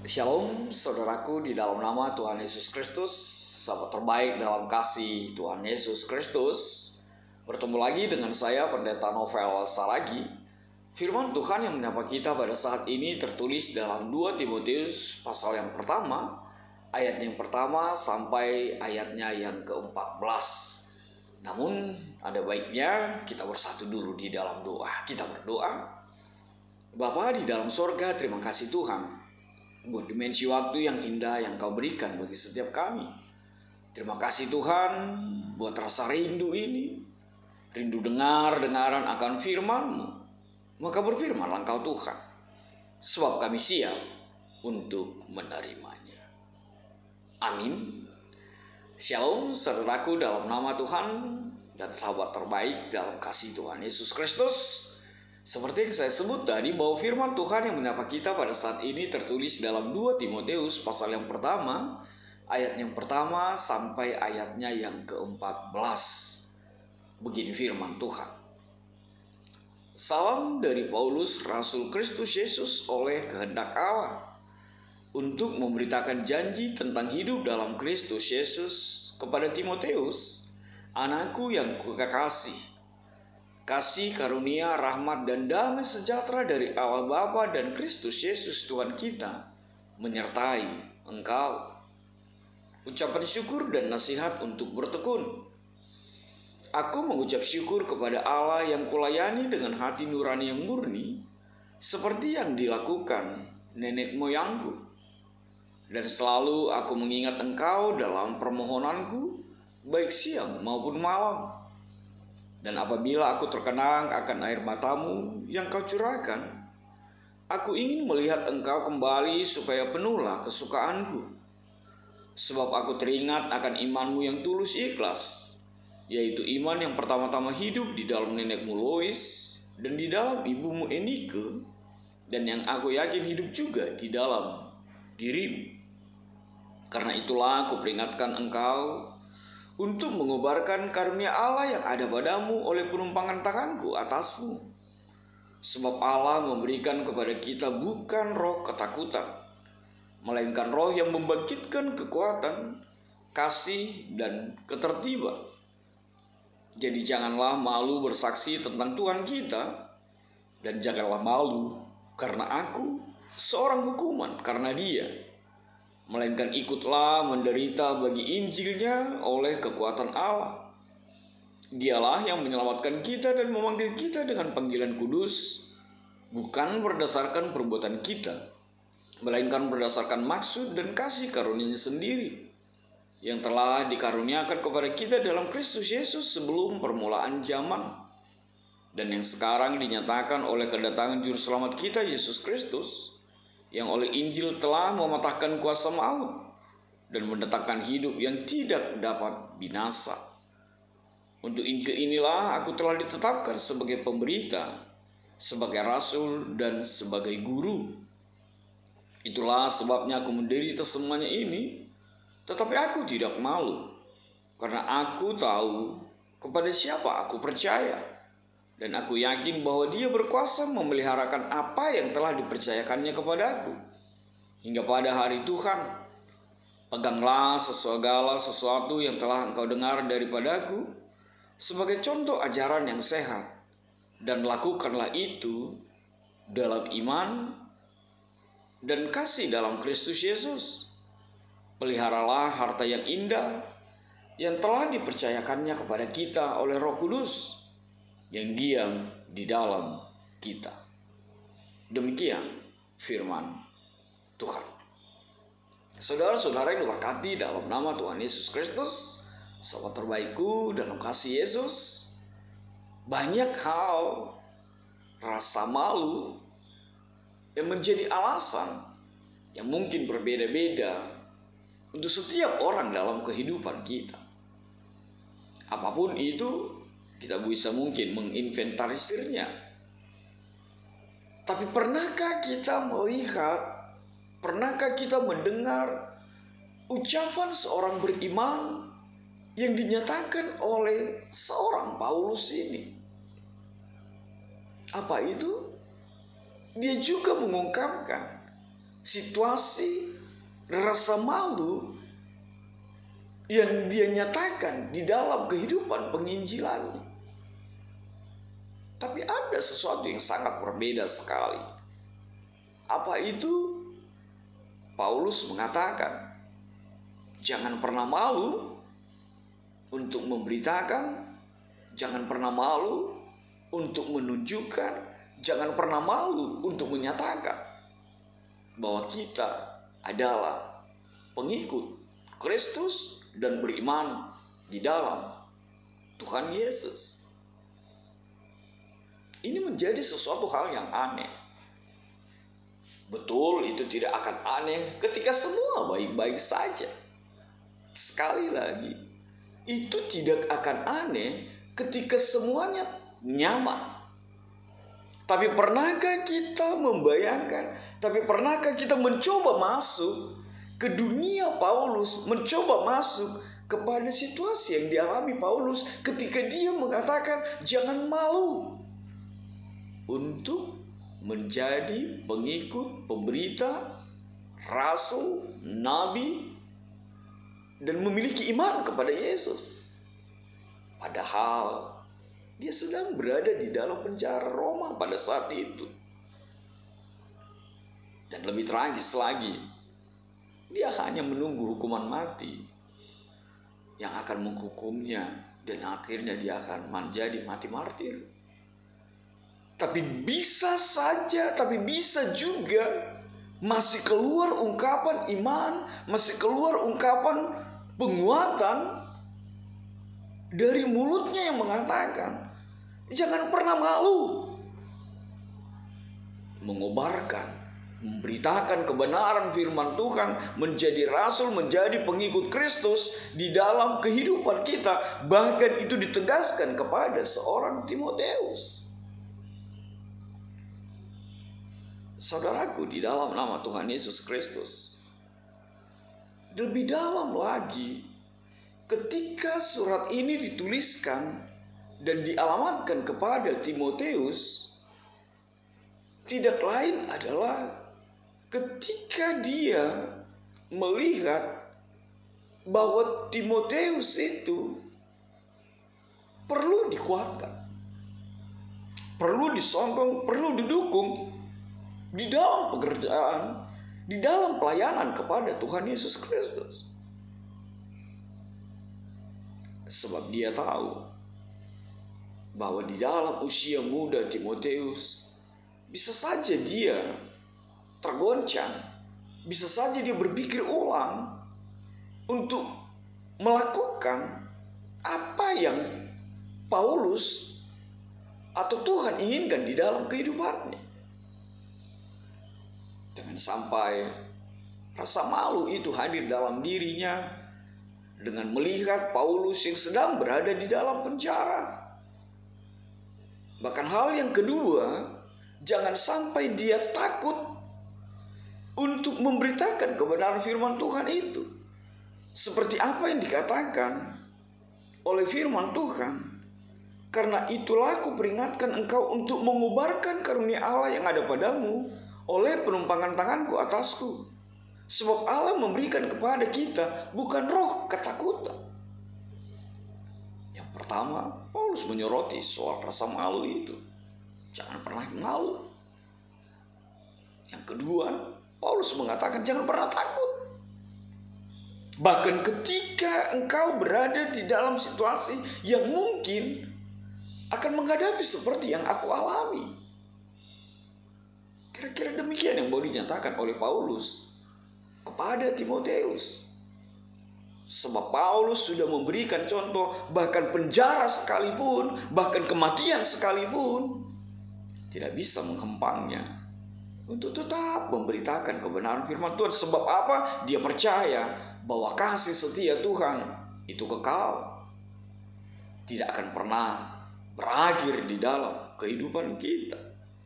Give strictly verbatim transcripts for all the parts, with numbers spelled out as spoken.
Shalom saudaraku di dalam nama Tuhan Yesus Kristus, sahabat terbaik dalam kasih Tuhan Yesus Kristus. Bertemu lagi dengan saya Pendeta Novel Saragi. Firman Tuhan yang menyapa kita pada saat ini tertulis dalam dua Timotius pasal yang pertama, ayat yang pertama sampai ayatnya yang keempat belas. Namun ada baiknya kita bersatu dulu di dalam doa. Kita berdoa. Bapa di dalam sorga, terima kasih Tuhan buat dimensi waktu yang indah yang Kau berikan bagi setiap kami. Terima kasih Tuhan buat rasa rindu ini, rindu dengar-dengaran akan firman-Mu. Maka berfirmanlah Engkau Tuhan, sebab kami siap untuk menerimanya. Amin. Shalom saudaraku dalam nama Tuhan dan sahabat terbaik dalam kasih Tuhan Yesus Kristus. Seperti yang saya sebut tadi, bahwa firman Tuhan yang menyapa kita pada saat ini tertulis dalam dua Timotius pasal yang pertama, ayat yang pertama sampai ayatnya yang keempat belas. Begini firman Tuhan. Salam dari Paulus, Rasul Kristus Yesus oleh kehendak Allah, untuk memberitakan janji tentang hidup dalam Kristus Yesus kepada Timotius, anakku yang kukasih. Kasih karunia, rahmat, dan damai sejahtera dari Allah Bapa dan Kristus Yesus Tuhan kita menyertai engkau. Ucapan syukur dan nasihat untuk bertekun. Aku mengucap syukur kepada Allah yang kulayani dengan hati nurani yang murni, seperti yang dilakukan nenek moyangku. Dan selalu aku mengingat engkau dalam permohonanku, baik siang maupun malam. Dan apabila aku terkenang akan air matamu yang kau curahkan, aku ingin melihat engkau kembali supaya penuhlah kesukaanku. Sebab aku teringat akan imanmu yang tulus ikhlas, yaitu iman yang pertama-tama hidup di dalam nenekmu Lois dan di dalam ibumu Enike, dan yang aku yakin hidup juga di dalam dirimu. Karena itulah aku peringatkan engkau untuk mengobarkan karunia Allah yang ada padamu oleh penumpangan tanganku atasmu. Sebab Allah memberikan kepada kita bukan roh ketakutan, melainkan roh yang membangkitkan kekuatan, kasih, dan ketertiban. Jadi janganlah malu bersaksi tentang Tuhan kita, dan janganlah malu karena aku seorang hukuman karena Dia, melainkan ikutlah menderita bagi Injilnya oleh kekuatan Allah. Dialah yang menyelamatkan kita dan memanggil kita dengan panggilan kudus, bukan berdasarkan perbuatan kita, melainkan berdasarkan maksud dan kasih karunia-Nya sendiri, yang telah dikaruniakan kepada kita dalam Kristus Yesus sebelum permulaan zaman, dan yang sekarang dinyatakan oleh kedatangan Juru Selamat kita Yesus Kristus, yang oleh Injil telah mematahkan kuasa maut dan mendatangkan hidup yang tidak dapat binasa. Untuk Injil inilah aku telah ditetapkan sebagai pemberita, sebagai rasul, dan sebagai guru. Itulah sebabnya aku menderita semuanya ini, tetapi aku tidak malu, karena aku tahu kepada siapa aku percaya. Dan aku yakin bahwa Dia berkuasa memeliharakan apa yang telah dipercayakannya kepadaku hingga pada hari Tuhan. Peganglah segala sesuatu yang telah engkau dengar daripadaku sebagai contoh ajaran yang sehat, dan lakukanlah itu dalam iman dan kasih dalam Kristus Yesus. Peliharalah harta yang indah yang telah dipercayakannya kepada kita oleh Roh Kudus yang diam di dalam kita. Demikian firman Tuhan. Saudara-saudara yang diberkati dalam nama Tuhan Yesus Kristus, sahabat terbaikku dalam kasih Yesus, banyak hal rasa malu yang menjadi alasan yang mungkin berbeda-beda untuk setiap orang dalam kehidupan kita. Apapun itu, kita bisa mungkin menginventarisirnya. Tapi pernahkah kita melihat, pernahkah kita mendengar ucapan seorang beriman yang dinyatakan oleh seorang Paulus ini? Apa itu? Dia juga mengungkapkan situasi rasa malu yang dia nyatakan di dalam kehidupan penginjilannya. Tapi ada sesuatu yang sangat berbeda sekali. Apa itu? Paulus mengatakan, jangan pernah malu untuk memberitakan, jangan pernah malu untuk menunjukkan, jangan pernah malu untuk menyatakan bahwa kita adalah pengikut Kristus dan beriman di dalam Tuhan Yesus. Ini menjadi sesuatu hal yang aneh. Betul, itu tidak akan aneh ketika semua baik-baik saja. Sekali lagi, itu tidak akan aneh ketika semuanya nyaman. Tapi pernahkah kita membayangkan, tapi pernahkah kita mencoba masuk ke dunia Paulus, mencoba masuk kepada situasi yang dialami Paulus ketika dia mengatakan jangan malu untuk menjadi pengikut, pemberita, rasul, nabi, dan memiliki iman kepada Yesus. Padahal dia sedang berada di dalam penjara Roma pada saat itu. Dan lebih tragis lagi, dia hanya menunggu hukuman mati yang akan menghukumnya, dan akhirnya dia akan menjadi mati martir. Tapi bisa saja, tapi bisa juga masih keluar ungkapan iman, masih keluar ungkapan penguatan dari mulutnya yang mengatakan, jangan pernah malu mengobarkan, memberitakan kebenaran firman Tuhan, menjadi rasul, menjadi pengikut Kristus di dalam kehidupan kita. Bahkan itu ditegaskan kepada seorang Timoteus. Saudaraku di dalam nama Tuhan Yesus Kristus, lebih dalam lagi, ketika surat ini dituliskan dan dialamatkan kepada Timoteus, tidak lain adalah ketika dia melihat bahwa Timoteus itu perlu dikuatkan, perlu disokong, perlu didukung di dalam pekerjaan, di dalam pelayanan kepada Tuhan Yesus Kristus. Sebab dia tahu bahwa di dalam usia muda Timoteus, bisa saja dia tergoncang, bisa saja dia berpikir ulang untuk melakukan apa yang Paulus atau Tuhan inginkan di dalam kehidupannya. Jangan sampai rasa malu itu hadir dalam dirinya dengan melihat Paulus yang sedang berada di dalam penjara. Bahkan hal yang kedua, jangan sampai dia takut untuk memberitakan kebenaran firman Tuhan itu. Seperti apa yang dikatakan oleh firman Tuhan, karena itulah aku peringatkan engkau untuk mengubarkan karunia Allah yang ada padamu oleh penumpangan tanganku atasku. Sebab Allah memberikan kepada kita bukan roh ketakutan. Yang pertama, Paulus menyoroti soal rasa malu itu. Jangan pernah malu. Yang kedua, Paulus mengatakan jangan pernah takut. Bahkan ketika engkau berada di dalam situasi yang mungkin akan menghadapi seperti yang aku alami. Kira-kira demikian yang boleh dinyatakan oleh Paulus kepada Timoteus. Sebab Paulus sudah memberikan contoh, bahkan penjara sekalipun, bahkan kematian sekalipun, tidak bisa menghempangnya untuk tetap memberitakan kebenaran firman Tuhan. Sebab apa? Dia percaya bahwa kasih setia Tuhan itu kekal, tidak akan pernah berakhir di dalam kehidupan kita.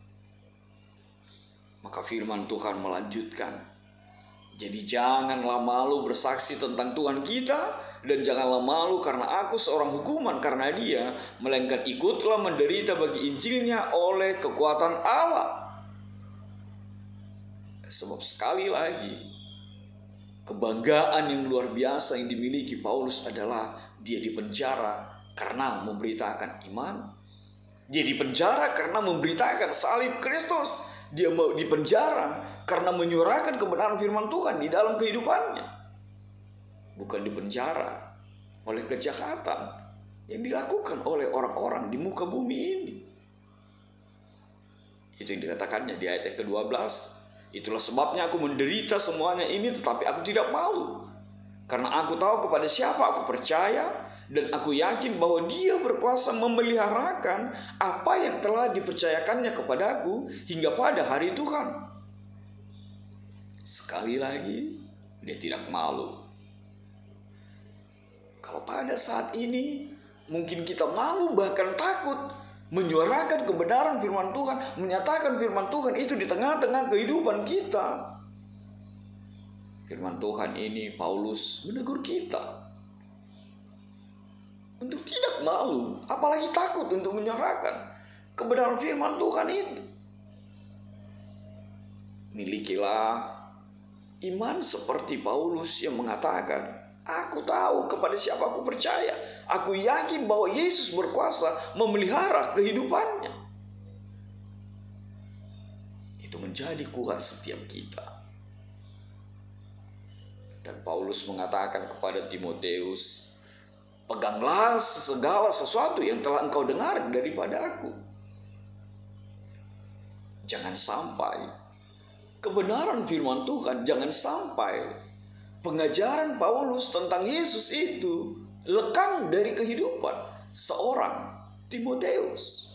Maka firman Tuhan melanjutkan, jadi janganlah malu bersaksi tentang Tuhan kita, dan janganlah malu karena aku seorang hukuman karena dia, melainkan ikutlah menderita bagi Injilnya oleh kekuatan Allah. Sebab sekali lagi, kebanggaan yang luar biasa yang dimiliki Paulus adalah dia dipenjara karena memberitakan iman. Dia dipenjara karena memberitakan salib Kristus. Dia dipenjara karena menyuarakan kebenaran firman Tuhan di dalam kehidupannya. Bukan dipenjara oleh kejahatan yang dilakukan oleh orang-orang di muka bumi ini. Itu yang dikatakannya di ayat yang kedua belas. Itulah sebabnya aku menderita semuanya ini, tetapi aku tidak malu. Karena aku tahu kepada siapa aku percaya, dan aku yakin bahwa dia berkuasa memeliharakan apa yang telah dipercayakannya kepadaku hingga pada hari Tuhan. Sekali lagi, dia tidak malu. Kalau pada saat ini mungkin kita malu bahkan takut menyuarakan kebenaran firman Tuhan, menyatakan firman Tuhan itu di tengah-tengah kehidupan kita. Firman Tuhan ini Paulus menegur kita untuk tidak malu, apalagi takut untuk menyuarakan kebenaran firman Tuhan itu. Milikilah iman seperti Paulus yang mengatakan, aku tahu kepada siapa aku percaya. Aku yakin bahwa Yesus berkuasa memelihara kehidupannya. Itu menjadi kuat setiap kita. Dan Paulus mengatakan kepada Timoteus, peganglah segala sesuatu yang telah engkau dengar daripada aku. Jangan sampai kebenaran firman Tuhan, jangan sampai pengajaran Paulus tentang Yesus itu lekang dari kehidupan seorang Timoteus.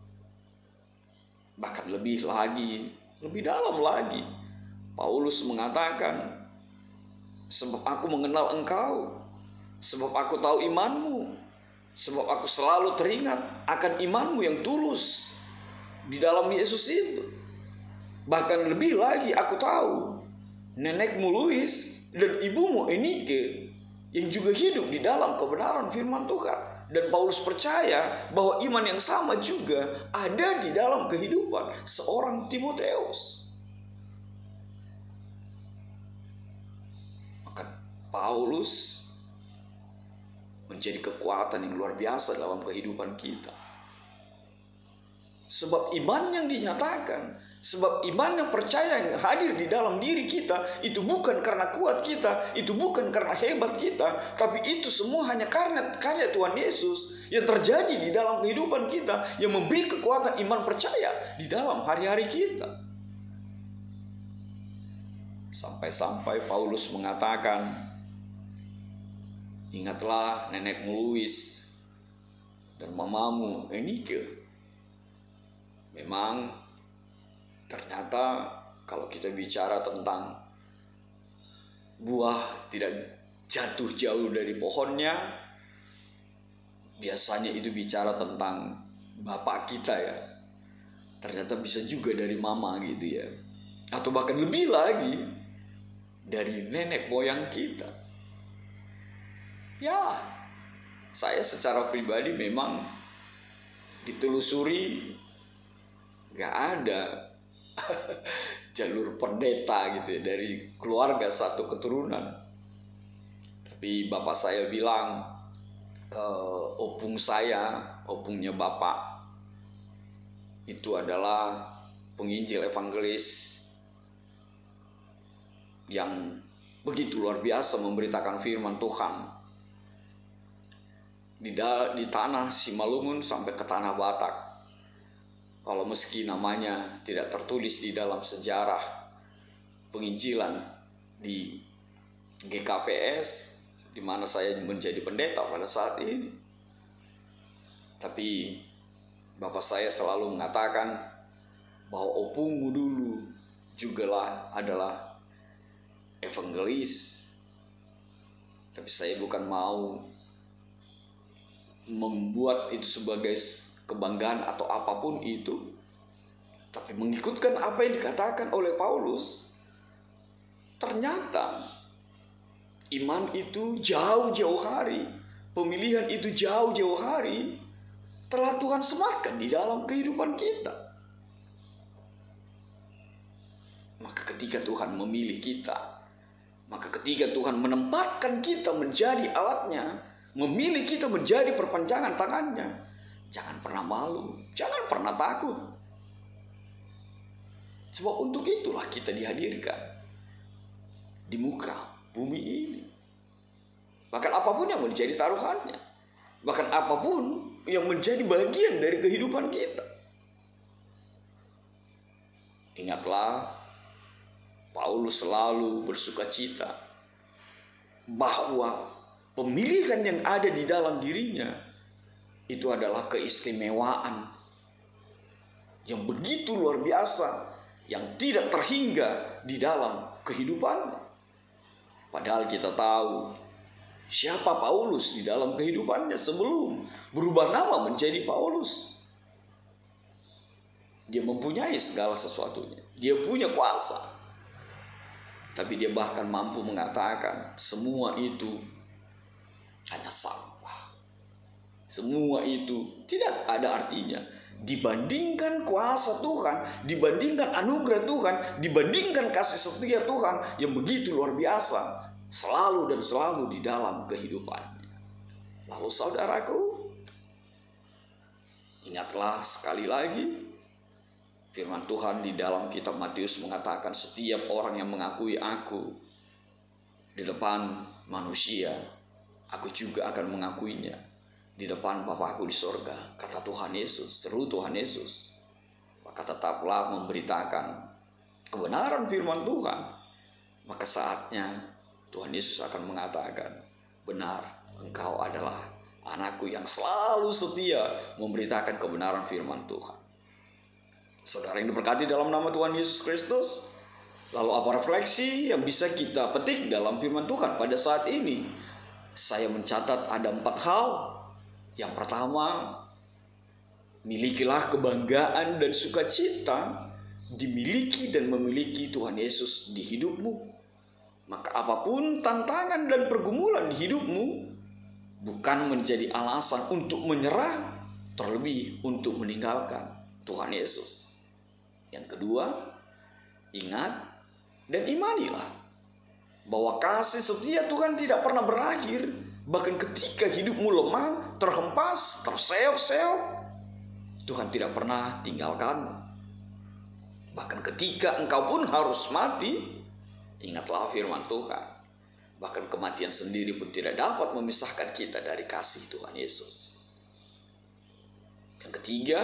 Bahkan lebih lagi, lebih dalam lagi, Paulus mengatakan, sebab aku mengenal engkau, sebab aku tahu imanmu, sebab aku selalu teringat akan imanmu yang tulus di dalam Yesus itu. Bahkan lebih lagi aku tahu nenekmu Luis dan ibumu Enike yang juga hidup di dalam kebenaran firman Tuhan. Dan Paulus percaya bahwa iman yang sama juga ada di dalam kehidupan seorang Timoteus. Maka Paulus menjadi kekuatan yang luar biasa dalam kehidupan kita. Sebab iman yang dinyatakan, sebab iman yang percaya yang hadir di dalam diri kita, itu bukan karena kuat kita, itu bukan karena hebat kita, tapi itu semua hanya karena karya Tuhan Yesus yang terjadi di dalam kehidupan kita, yang memberi kekuatan iman percaya di dalam hari-hari kita. Sampai-sampai Paulus mengatakan, ingatlah nenekmu Luis dan mamamu Enike. Memang ternyata kalau kita bicara tentang buah tidak jatuh jauh dari pohonnya, biasanya itu bicara tentang bapak kita ya. Ternyata bisa juga dari mama gitu ya. Atau bahkan lebih lagi dari nenek moyang kita. Ya, saya secara pribadi memang ditelusuri gak ada jalur pendeta gitu ya dari keluarga satu keturunan. Tapi bapak saya bilang, e, opung saya, opungnya bapak itu adalah penginjil evangelis yang begitu luar biasa memberitakan firman Tuhan di, da, di tanah Simalungun sampai ke tanah Batak. Kalau meski namanya tidak tertulis di dalam sejarah penginjilan di G K P S, di mana saya menjadi pendeta pada saat ini. Tapi bapak saya selalu mengatakan bahwa opungmu dulu jugalah adalah evangelis. Tapi saya bukan mau membuat itu sebagai kebanggaan atau apapun itu, tapi mengikutkan apa yang dikatakan oleh Paulus. Ternyata iman itu jauh-jauh hari, pemilihan itu jauh-jauh hari telah Tuhan sematkan di dalam kehidupan kita. Maka ketika Tuhan memilih kita, maka ketika Tuhan menempatkan kita menjadi alatnya, memilih kita menjadi perpanjangan tangannya, jangan pernah malu, jangan pernah takut. Sebab untuk itulah kita dihadirkan di muka bumi ini. Bahkan apapun yang menjadi taruhannya, bahkan apapun yang menjadi bagian dari kehidupan kita. Ingatlah, Paulus selalu bersukacita bahwa pemilihan yang ada di dalam dirinya itu adalah keistimewaan yang begitu luar biasa, yang tidak terhingga di dalam kehidupannya. Padahal kita tahu siapa Paulus di dalam kehidupannya sebelum berubah nama menjadi Paulus. Dia mempunyai segala sesuatunya, dia punya kuasa. Tapi dia bahkan mampu mengatakan semua itu hanya sampah. Semua itu tidak ada artinya dibandingkan kuasa Tuhan, dibandingkan anugerah Tuhan, dibandingkan kasih setia Tuhan yang begitu luar biasa, selalu dan selalu di dalam kehidupannya. Lalu saudaraku, ingatlah sekali lagi, firman Tuhan di dalam kitab Matius mengatakan, setiap orang yang mengakui aku di depan manusia, aku juga akan mengakuinya di depan Bapa-Ku di sorga, kata Tuhan Yesus, seru Tuhan Yesus. Maka tetaplah memberitakan kebenaran firman Tuhan. Maka saatnya Tuhan Yesus akan mengatakan, benar, engkau adalah anakku yang selalu setia memberitakan kebenaran firman Tuhan. Saudara yang diberkati dalam nama Tuhan Yesus Kristus, lalu apa refleksi yang bisa kita petik dalam firman Tuhan pada saat ini? Saya mencatat ada empat hal. Yang pertama, milikilah kebanggaan dan sukacita dimiliki dan memiliki Tuhan Yesus di hidupmu. Maka apapun tantangan dan pergumulan di hidupmu bukan menjadi alasan untuk menyerah, terlebih untuk meninggalkan Tuhan Yesus. Yang kedua, ingat dan imanilah bahwa kasih setia Tuhan tidak pernah berakhir. Bahkan ketika hidupmu lemah, terhempas, terseok-seok, Tuhan tidak pernah tinggalkanmu. Bahkan ketika engkau pun harus mati, ingatlah firman Tuhan. Bahkan kematian sendiri pun tidak dapat memisahkan kita dari kasih Tuhan Yesus. Yang ketiga,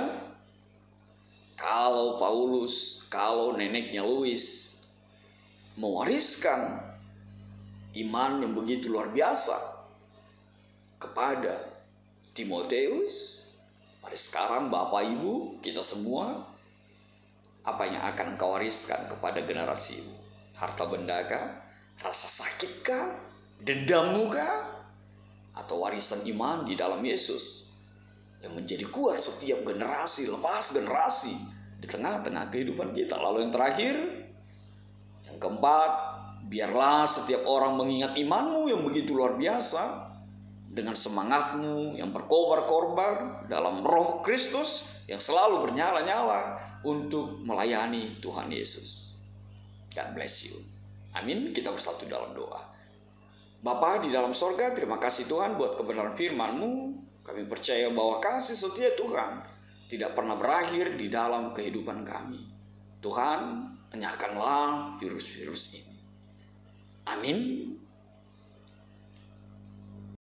kalau Paulus, kalau neneknya Louis mewariskan iman yang begitu luar biasa kepada Timoteus, mari sekarang Bapak Ibu, kita semua, apa yang akan engkau wariskan kepada generasimu? Harta benda kah? Rasa sakit kah? Dendammu kah? Atau warisan iman di dalam Yesus yang menjadi kuat setiap generasi lepas generasi di tengah-tengah kehidupan kita. Lalu yang terakhir, yang keempat, biarlah setiap orang mengingat imanmu yang begitu luar biasa dengan semangatmu yang berkobar-kobar dalam roh Kristus yang selalu bernyala-nyala untuk melayani Tuhan Yesus. God bless you. Amin. Kita bersatu dalam doa. Bapa di dalam sorga, terima kasih Tuhan buat kebenaran firman-Mu. Kami percaya bahwa kasih setia Tuhan tidak pernah berakhir di dalam kehidupan kami. Tuhan, enyahkanlah virus-virus ini. Amin.